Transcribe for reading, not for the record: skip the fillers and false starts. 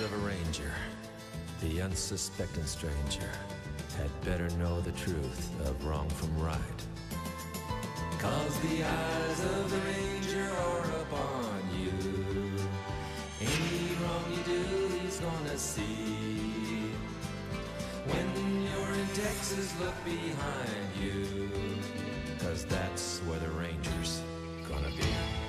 of a ranger, the unsuspecting stranger had better know the truth of wrong from right. 'Cause the eyes of the ranger are upon you. Any wrong you do, he's gonna see. When you're in Texas, look behind you, 'cause that's where the ranger's gonna be.